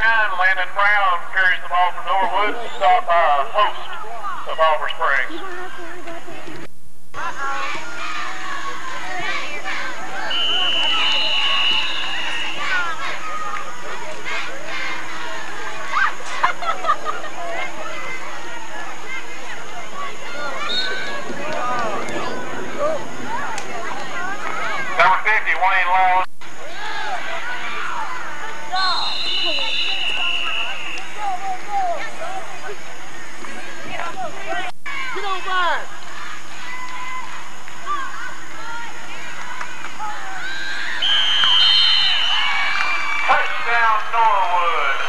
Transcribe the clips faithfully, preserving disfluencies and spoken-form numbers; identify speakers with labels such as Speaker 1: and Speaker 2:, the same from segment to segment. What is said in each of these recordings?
Speaker 1: nine, Landon Brown carries the ball from Norwood, stopped by Host of Oliver Springs. Number fifty, Wayne Lowe.
Speaker 2: Get on by.
Speaker 1: Touchdown Norwood.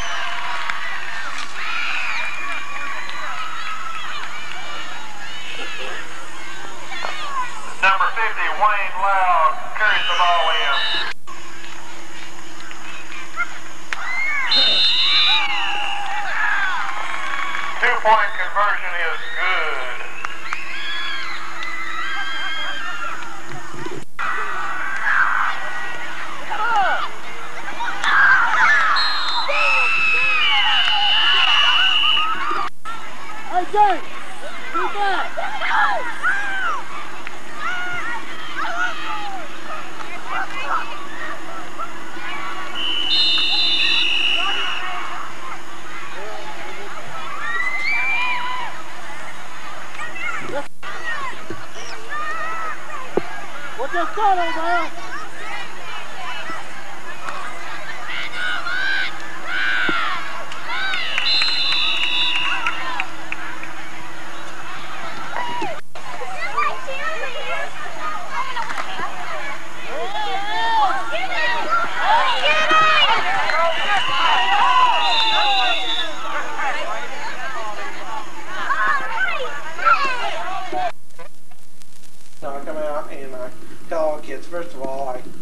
Speaker 1: Number fifty, Wayne Loud, carries the ball in. Two-point conversion is good.
Speaker 2: Hey, James, get back. What's that start on, man?
Speaker 3: So I come out and I tell all the kids, first of all, I